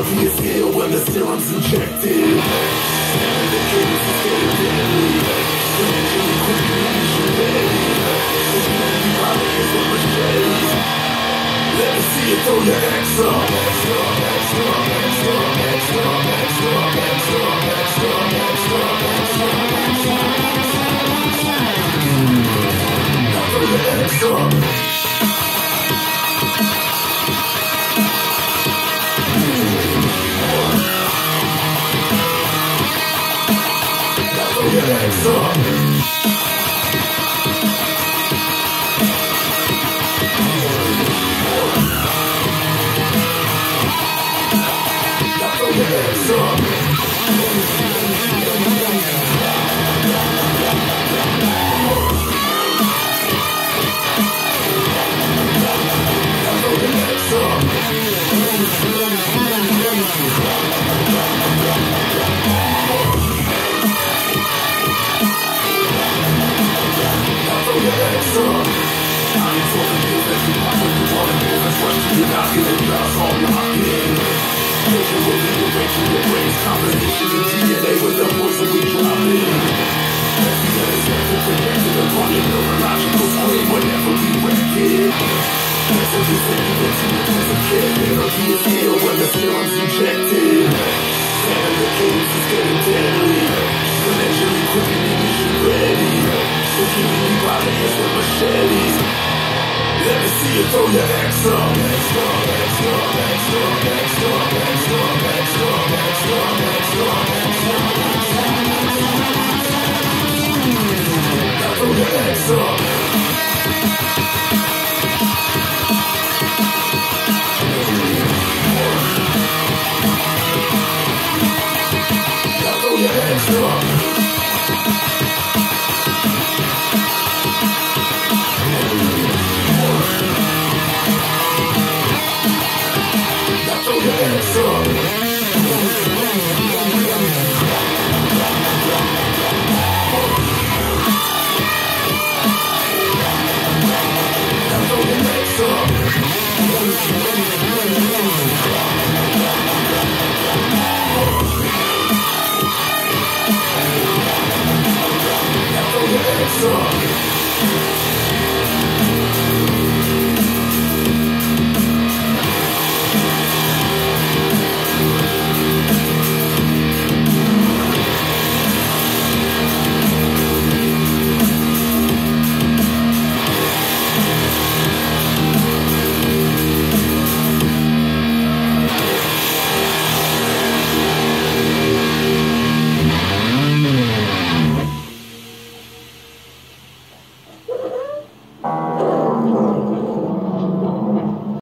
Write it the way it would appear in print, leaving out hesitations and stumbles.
energy is scale when the serum's injected. And the cadence is getting deadly. Financially quickly, mission ready. Humanity probably is with machetes. Let me see you throw your X up. X up, X up, X up, X up, X up, X up, X up, X up, X up, X up. Now throw your X up. Throw your X up. Throw your X up. Combination of DNA with the poison we drop in. Upon your neurological screen whenever we wreck it. Messages sending into your physical energy is ill when the serum's injected. And the cadence is getting deadly. Financially quickly, mission ready. So keeping you by the hands with machetes. Let me see you throw your X up. X up, X up, X up, X up, X up, X up, X up, X up, X up. Now throw your X up. Now throw your X up. Hands up.